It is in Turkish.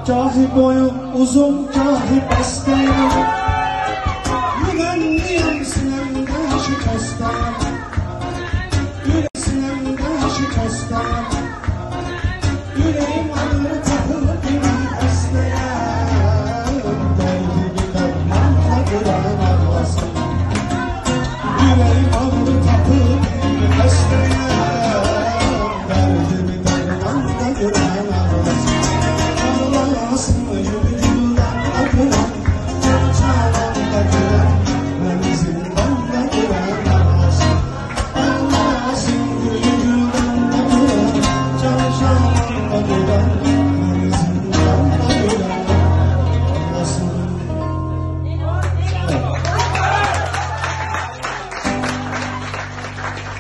Kahi boyum uzun, kahi pastayım. Yüreğim sinemde şikastayım. Yüreğim sinemde şikastayım. Yüreğim